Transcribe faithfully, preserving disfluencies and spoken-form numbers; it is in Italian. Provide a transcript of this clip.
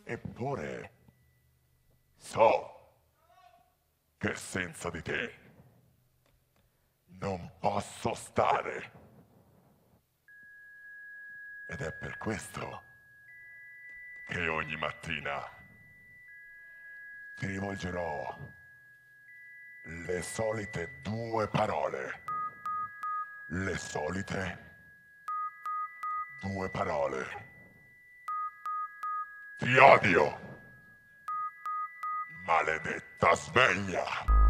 Eppure so che senza di te non posso stare. Ed è per questo che ogni mattina ti rivolgerò le solite due parole. Le solite due parole. Ti odio, maledetta sveglia.